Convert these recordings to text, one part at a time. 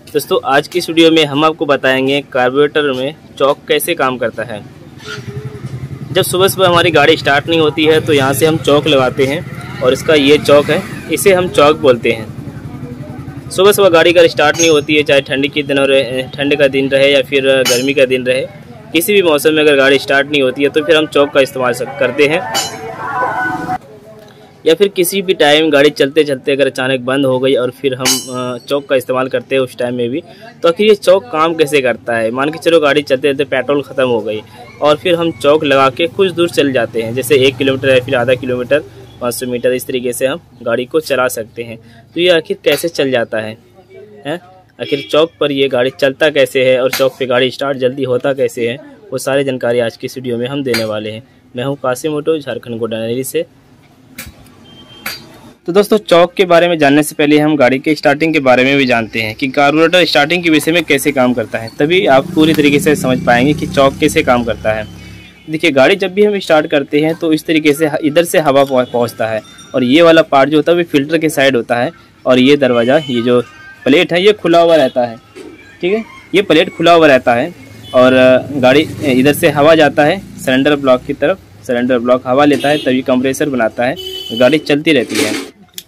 दोस्तों आज की इस वीडियो में हम आपको बताएंगे कार्बोरेटर में चॉक कैसे काम करता है। जब सुबह सुबह हमारी गाड़ी स्टार्ट नहीं होती है तो यहाँ से हम चॉक लगाते हैं और इसका ये चॉक है, इसे हम चॉक बोलते हैं। सुबह सुबह गाड़ी अगर स्टार्ट नहीं होती है, चाहे ठंड का दिन रहे या फिर गर्मी का दिन रहे, किसी भी मौसम में अगर गाड़ी स्टार्ट नहीं होती है तो फिर हम चॉक का इस्तेमाल करते हैं। या फिर किसी भी टाइम गाड़ी चलते चलते अगर अचानक बंद हो गई और फिर हम चॉक का इस्तेमाल करते हैं उस टाइम में भी, तो आखिर ये चॉक काम कैसे करता है। मान के चलो गाड़ी चलते चलते पेट्रोल ख़त्म हो गई और फिर हम चॉक लगा के कुछ दूर चल जाते हैं, जैसे 1 किलोमीटर या फिर आधा किलोमीटर, 500 मीटर, इस तरीके से हम गाड़ी को चला सकते हैं। तो ये आखिर कैसे चल जाता है, आखिर चौक पर ये गाड़ी चलता कैसे है और चौक पे गाड़ी स्टार्ट जल्दी होता कैसे है, वो सारी जानकारी आज की इस वीडियो में हम देने वाले हैं। मैं हूं कासिम ऑटो, झारखंड गोडानरी से। तो दोस्तों चौक के बारे में जानने से पहले हम गाड़ी के स्टार्टिंग के बारे में भी जानते हैं कि कार्बोरेटर स्टार्टिंग के विषय में कैसे काम करता है, तभी आप पूरी तरीके से समझ पाएंगे कि चौक कैसे काम करता है। देखिए, गाड़ी जब भी हम स्टार्ट करते हैं तो इस तरीके से इधर से हवा पहुंचता है और ये वाला पार्ट जो होता है वो फिल्टर के साइड होता है और ये दरवाज़ा, ये जो प्लेट है ये खुला हुआ रहता है। ठीक है, ये प्लेट खुला हुआ रहता है और गाड़ी इधर से हवा जाता है सिलेंडर ब्लॉक की तरफ, सिलेंडर ब्लॉक हवा लेता है तभी कंप्रेसर बनाता है, गाड़ी चलती रहती है।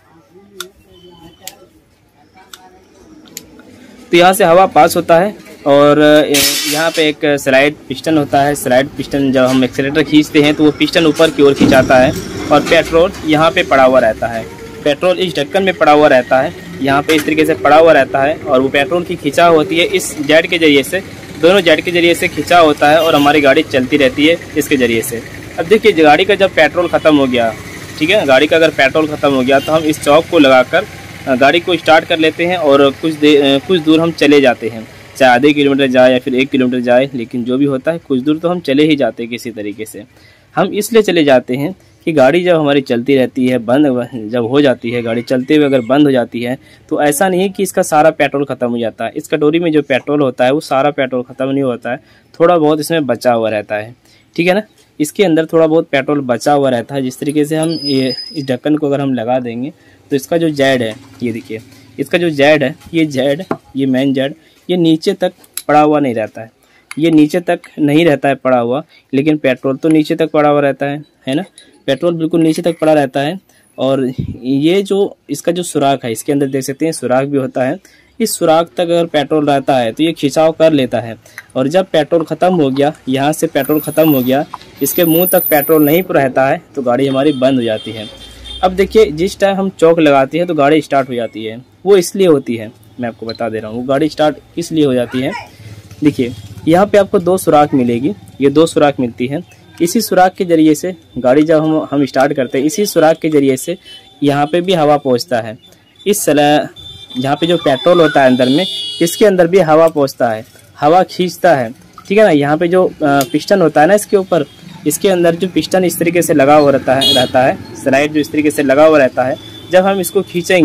तो यहाँ से हवा पास होता है और यहाँ पे एक स्लाइड पिस्टन होता है। स्लाइड पिस्टन जब हम एक्सीलरेटर खींचते हैं तो वो पिस्टन ऊपर की ओर खिंचाता है और पेट्रोल यहाँ पे पड़ा हुआ रहता है। पेट्रोल इस ढक्कन में पड़ा हुआ रहता है, यहाँ पे इस तरीके से पड़ा हुआ रहता है और वो पेट्रोल की खिंचाव होती है इस जेट के जरिए से, दोनों जेट के जरिए से खिंचाव होता है और हमारी गाड़ी चलती रहती है इसके ज़रिए से। अब देखिए, गाड़ी का जब पेट्रोल ख़त्म हो गया, ठीक है, गाड़ी का अगर पेट्रोल ख़त्म हो गया तो हम इस चौक को लगाकर गाड़ी को स्टार्ट कर लेते हैं और कुछ दूर हम चले जाते हैं, चाहे आधे किलोमीटर जाए या फिर 1 किलोमीटर जाए, लेकिन जो भी होता है कुछ दूर तो हम चले ही जाते हैं किसी तरीके से। हम इसलिए चले जाते हैं कि गाड़ी जब हमारी चलती रहती है, बंद जब हो जाती है, गाड़ी चलते हुए अगर बंद हो जाती है तो ऐसा नहीं कि इसका सारा पेट्रोल ख़त्म हो जाता है। इस कटोरी में जो पेट्रोल होता है वो सारा पेट्रोल ख़त्म नहीं होता है, थोड़ा बहुत इसमें बचा हुआ रहता है। ठीक है ना, इसके अंदर थोड़ा बहुत पेट्रोल बचा हुआ रहता है। जिस तरीके से हम इस ढक्कन को अगर हम लगा देंगे तो इसका जो जेड है, ये देखिए, इसका जो जेड है, ये मेन जेड, ये नीचे तक पड़ा हुआ नहीं रहता है, ये नीचे तक नहीं रहता है पड़ा हुआ, लेकिन पेट्रोल तो नीचे तक पड़ा हुआ रहता है ना, पेट्रोल बिल्कुल नीचे तक पड़ा रहता है। और ये जो इसका जो सुराख है, इसके अंदर देख सकते हैं सुराख भी होता है, इस सुराख तक अगर पेट्रोल रहता है तो ये खिंचाव कर लेता है और जब पेट्रोल ख़त्म हो गया, यहाँ से पेट्रोल ख़त्म हो गया, इसके मुंह तक पेट्रोल नहीं रहता है तो गाड़ी हमारी बंद हो जाती है। अब देखिए, जिस टाइम हम चौक लगाते हैं तो गाड़ी स्टार्ट हो जाती है, वो इसलिए होती है, मैं आपको बता दे रहा हूँ, वो गाड़ी स्टार्ट इसलिए हो जाती है। देखिए, यहाँ पे आपको 2 सुराख मिलेगी, ये 2 सुराख मिलती है। इसी सुराख के जरिए से गाड़ी जब हम स्टार्ट करते हैं, इसी सुराख के जरिए से यहाँ पे भी हवा पहुँचता है। जहाँ पे जो पेट्रोल होता है अंदर में, इसके अंदर भी हवा पहुँचता है, हवा खींचता है। ठीक है ना, यहाँ पे जो पिस्टन होता है ना, इसके ऊपर, इसके अंदर जो पिस्टन इस तरीके से लगा हुआ रहता है, स्लाइड जो इस तरीके से लगा हुआ रहता है, जब हम इसको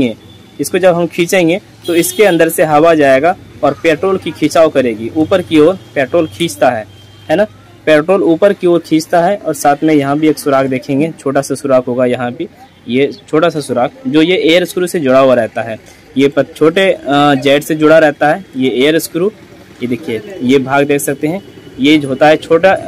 खींचेंगे तो इसके अंदर से हवा जाएगा और पेट्रोल की खिंचाव करेगी, ऊपर की ओर पेट्रोल खींचता है ना, पेट्रोल ऊपर की ओर खींचता है। और साथ में यहाँ भी एक सुराख देखेंगे, छोटा सा सुराख होगा यहाँ भी, ये छोटा सा सुराख जो ये एयर स्क्रू से जुड़ा हुआ रहता है, ये छोटे जेट से जुड़ा रहता है, ये एयर स्क्रू, ये देखिए, ये भाग देख सकते हैं, ये जो होता है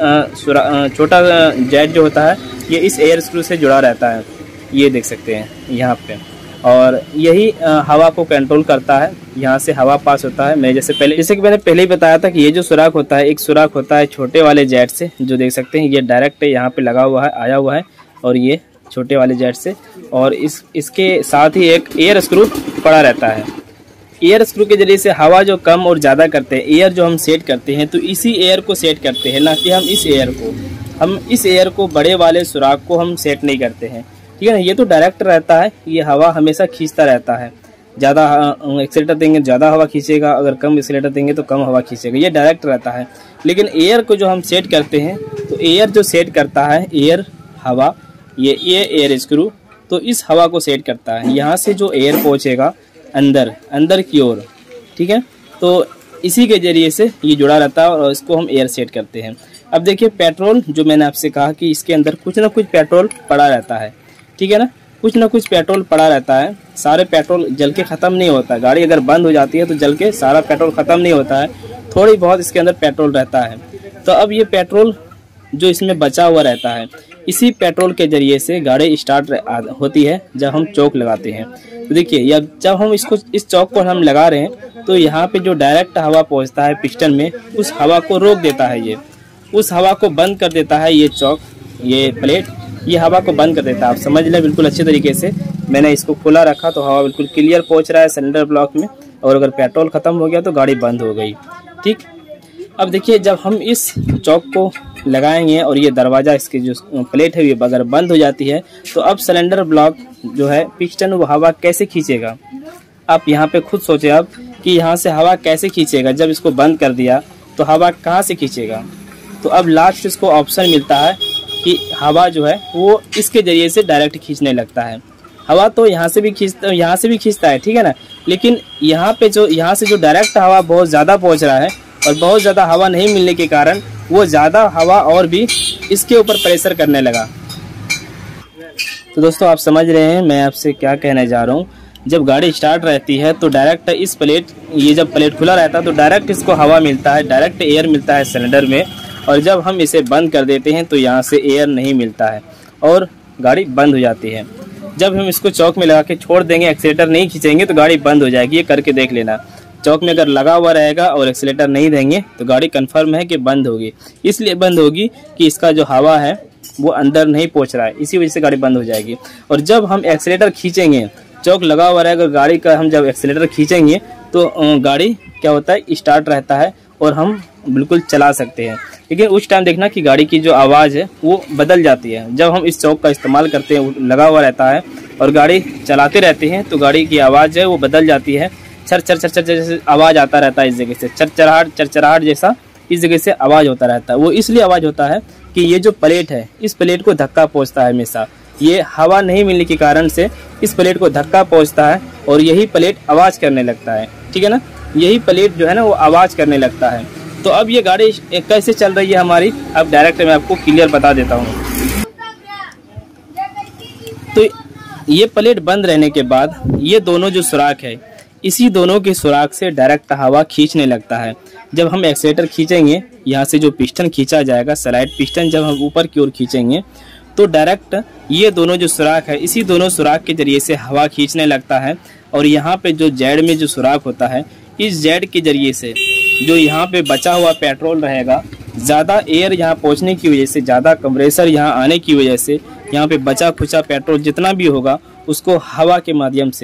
छोटा जेट जो होता है ये इस एयर स्क्रू से जुड़ा रहता है, ये देख सकते हैं यहाँ पे, और यही हवा को कंट्रोल करता है। यहाँ से हवा पास होता है। जैसे कि मैंने पहले ही बताया था कि ये जो सुराख होता है, एक सुराख होता है छोटे वाले जेट से, जो देख सकते हैं ये डायरेक्ट यहाँ पे लगा हुआ है, आया हुआ है, और ये छोटे वाले जेट से, और इसके साथ ही एक एयर स्क्रू पड़ा रहता है। एयर स्क्रू के जरिए से हवा जो कम और ज़्यादा करते हैं, एयर जो हम सेट करते हैं तो इसी एयर को सेट करते हैं, ना कि हम इस एयर को बड़े वाले सुराख को हम सेट नहीं करते हैं। ठीक है ना, ये तो डायरेक्ट रहता है, ये हवा हमेशा खींचता रहता है। ज़्यादा एक्सीलरेटर देंगे ज़्यादा हवा खींचेगा, अगर कम एक्सीलरेटर देंगे तो कम हवा खींचेगा, ये डायरेक्ट रहता है। लेकिन एयर को जो हम सेट करते हैं तो एयर जो सेट करता है, एयर हवा, ये एयर स्क्रू, तो इस हवा को सेट करता है। यहाँ से जो एयर पहुँचेगा अंदर की ओर, ठीक है, तो इसी के जरिए से ये जुड़ा रहता है और इसको हम एयर सेट करते हैं। अब देखिए, पेट्रोल जो मैंने आपसे कहा कि इसके अंदर कुछ ना कुछ पेट्रोल पड़ा रहता है, ठीक है ना, कुछ ना कुछ पेट्रोल पड़ा रहता है, सारे पेट्रोल जल के ख़त्म नहीं होता है। गाड़ी अगर बंद हो जाती है तो जल के सारा पेट्रोल ख़त्म नहीं होता है, थोड़ी बहुत इसके अंदर पेट्रोल रहता है। तो अब ये पेट्रोल जो इसमें बचा हुआ रहता है, इसी पेट्रोल के ज़रिए से गाड़ी स्टार्ट होती है जब हम चौक लगाते हैं। तो देखिए जब हम इस चौक को हम लगा रहे हैं तो यहाँ पे जो डायरेक्ट हवा पहुँचता है पिस्टन में, उस हवा को रोक देता है, ये उस हवा को बंद कर देता है। ये चौक, ये प्लेट, ये हवा को बंद कर देता है। आप समझ लें बिल्कुल अच्छे तरीके से। मैंने इसको खुला रखा तो हवा बिल्कुल क्लियर पहुंच रहा है सिलेंडर ब्लॉक में, और अगर पेट्रोल ख़त्म हो गया तो गाड़ी बंद हो गई। ठीक, अब देखिए जब हम इस चौक को लगाएंगे और ये दरवाज़ा, इसकी जो प्लेट है ये अगर बंद हो जाती है तो अब सिलेंडर ब्लॉक जो है पिस्टन, वो हवा कैसे खींचेगा? आप यहाँ पे खुद सोचें आप कि यहाँ से हवा कैसे खींचेगा। जब इसको बंद कर दिया तो हवा कहाँ से खींचेगा? तो अब लास्ट इसको ऑप्शन मिलता है कि हवा जो है वो इसके ज़रिए से डायरेक्ट खींचने लगता है। हवा तो यहाँ से भी खींचता है, ठीक है ना, लेकिन यहाँ से जो डायरेक्ट हवा बहुत ज़्यादा पहुँच रहा है और बहुत ज़्यादा हवा नहीं मिलने के कारण वो ज़्यादा हवा और भी इसके ऊपर प्रेशर करने लगा। तो दोस्तों आप समझ रहे हैं मैं आपसे क्या कहने जा रहा हूँ। जब गाड़ी स्टार्ट रहती है तो डायरेक्ट इस प्लेट, ये जब प्लेट खुला रहता है तो डायरेक्ट इसको हवा मिलता है, डायरेक्ट एयर मिलता है सिलेंडर में, और जब हम इसे बंद कर देते हैं तो यहाँ से एयर नहीं मिलता है और गाड़ी बंद हो जाती है। जब हम इसको चौक में लगा के छोड़ देंगे, एक्सीलेटर नहीं खींचेंगे तो गाड़ी बंद हो जाएगी। ये करके देख लेना, चौक में अगर लगा हुआ रहेगा और एक्सीलेटर नहीं देंगे तो गाड़ी कंफर्म है कि बंद होगी। इसलिए बंद होगी कि इसका जो हवा है वो अंदर नहीं पहुंच रहा है, इसी वजह से गाड़ी बंद हो जाएगी। और जब हम एक्सीलेटर खींचेंगे, चौक लगा हुआ रहेगा गाड़ी का, हम जब एक्सीलेटर खींचेंगे तो गाड़ी क्या होता है, स्टार्ट रहता है और हम बिल्कुल चला सकते हैं। लेकिन उस टाइम देखना कि गाड़ी की जो आवाज़ है वो बदल जाती है। जब हम इस चौक का इस्तेमाल करते हैं, लगा हुआ रहता है और गाड़ी चलाते रहते हैं तो गाड़ी की आवाज़ है वो बदल जाती है। चर चर चर चर जैसे आवाज़ आता रहता है, इस जगह से चरचराहट जैसा इस जगह से आवाज़ होता रहता है। वो इसलिए आवाज़ होता है कि ये जो प्लेट है, इस प्लेट को धक्का पहुंचता है हमेशा। ये हवा नहीं मिलने के कारण से इस प्लेट को धक्का पहुंचता है और यही प्लेट आवाज़ करने लगता है, ठीक है ना, यही प्लेट जो है ना वो आवाज़ करने लगता है। तो अब ये गाड़ी कैसे चल रही है हमारी, अब डायरेक्ट मैं आपको क्लियर बता देता हूँ। तो ये प्लेट बंद रहने के बाद ये दोनों जो सुराख है, इसी दोनों के सुराख से डायरेक्ट हवा खींचने लगता है। जब हम एक्सीलेटर खींचेंगे, यहाँ से जो पिस्टन खींचा जाएगा, स्लाइड पिस्टन जब हम ऊपर की ओर खींचेंगे तो डायरेक्ट ये दोनों जो सुराख है, इसी दोनों सुराख के जरिए से हवा खींचने लगता है। और यहाँ पे जो जेड में जो सुराख होता है, इस जेड के जरिए से जो यहाँ पे बचा हुआ पेट्रोल रहेगा, ज़्यादा एयर यहाँ पहुँचने की वजह से, ज़्यादा कंप्रेसर यहाँ आने की वजह से यहाँ पे बचा खुचा पेट्रोल जितना भी होगा उसको हवा के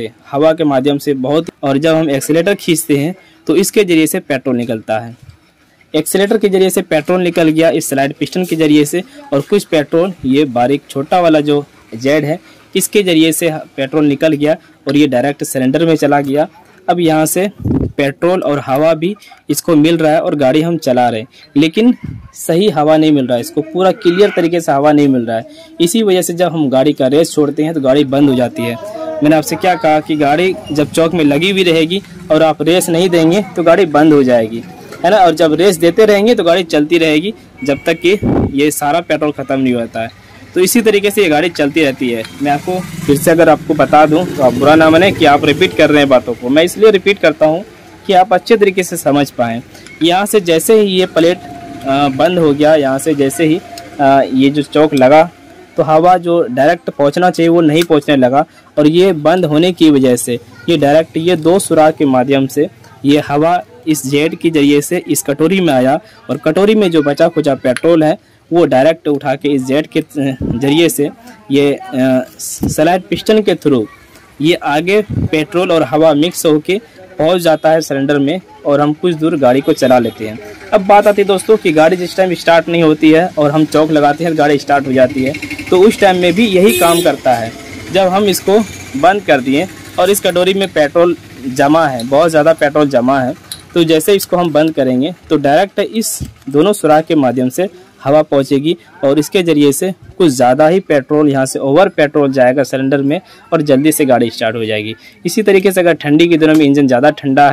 माध्यम से बहुत, और जब हम एक्सीलेटर खींचते हैं तो इसके ज़रिए से पेट्रोल निकलता है। एक्सीलेटर के जरिए से पेट्रोल निकल गया इस स्लाइड पिस्टन के जरिए से, और कुछ पेट्रोल ये बारीक छोटा वाला जो जेड है इसके ज़रिए से पेट्रोल निकल गया और ये डायरेक्ट सिलेंडर में चला गया। अब यहाँ से पेट्रोल और हवा भी इसको मिल रहा है और गाड़ी हम चला रहे हैं, लेकिन सही हवा नहीं मिल रहा है, इसको पूरा क्लियर तरीके से हवा नहीं मिल रहा है। इसी वजह से जब हम गाड़ी का रेस छोड़ते हैं तो गाड़ी बंद हो जाती है। मैंने आपसे क्या कहा कि गाड़ी जब चौक में लगी हुई रहेगी और आप रेस नहीं देंगे तो गाड़ी बंद हो जाएगी, है ना, और जब रेस देते रहेंगे तो गाड़ी चलती रहेगी जब तक कि ये सारा पेट्रोल ख़त्म नहीं होता है। तो इसी तरीके से ये गाड़ी चलती रहती है। मैं आपको फिर से अगर आपको बता दूं तो आप बुरा ना माने कि आप रिपीट कर रहे हैं बातों को, मैं इसलिए रिपीट करता हूं कि आप अच्छे तरीके से समझ पाएँ। यहाँ से जैसे ही ये प्लेट बंद हो गया, यहाँ से जैसे ही ये जो चौक लगा तो हवा जो डायरेक्ट पहुँचना चाहिए वो नहीं पहुँचने लगा, और ये बंद होने की वजह से ये डायरेक्ट ये दो सुराख के माध्यम से ये हवा इस जेड के जरिए से इस कटोरी में आया, और कटोरी में जो बचा खुचा पेट्रोल है वो डायरेक्ट उठा के इस जेड के जरिए से ये स्लाइड पिस्टन के थ्रू ये आगे पेट्रोल और हवा मिक्स होके पहुंच जाता है सिलेंडर में, और हम कुछ दूर गाड़ी को चला लेते हैं। अब बात आती है दोस्तों कि गाड़ी जिस टाइम स्टार्ट नहीं होती है और हम चौक लगाते हैं गाड़ी स्टार्ट हो जाती है, तो उस टाइम में भी यही काम करता है। जब हम इसको बंद कर दिए और इस कटोरी में पेट्रोल जमा है, बहुत ज़्यादा पेट्रोल जमा है, तो जैसे इसको हम बंद करेंगे तो डायरेक्ट इस दोनों सुराख के माध्यम से हवा पहुंचेगी और इसके ज़रिए से कुछ ज़्यादा ही पेट्रोल यहाँ से ओवर पेट्रोल जाएगा सिलेंडर में और जल्दी से गाड़ी स्टार्ट हो जाएगी। इसी तरीके से अगर ठंडी के दिनों में इंजन ज़्यादा ठंडा है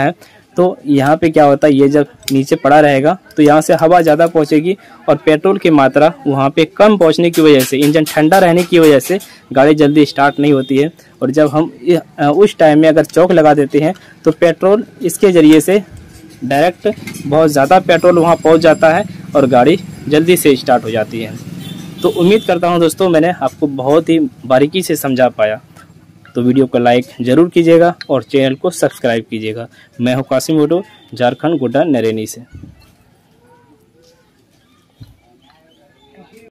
तो यहाँ पे क्या होता है, ये जब नीचे पड़ा रहेगा तो यहाँ से हवा ज़्यादा पहुँचेगी और पेट्रोल की मात्रा वहाँ पे कम पहुँचने की वजह से, इंजन ठंडा रहने की वजह से गाड़ी जल्दी स्टार्ट नहीं होती है। और जब हम उस टाइम में अगर चौक लगा देते हैं तो पेट्रोल इसके ज़रिए से डायरेक्ट बहुत ज़्यादा पेट्रोल वहाँ पहुँच जाता है और गाड़ी जल्दी से स्टार्ट हो जाती है। तो उम्मीद करता हूँ दोस्तों मैंने आपको बहुत ही बारीकी से समझा पाया। तो वीडियो को लाइक ज़रूर कीजिएगा और चैनल को सब्सक्राइब कीजिएगा। मैं हूँ कासिम ऑटो, झारखंड गोड्डा नरेनी से।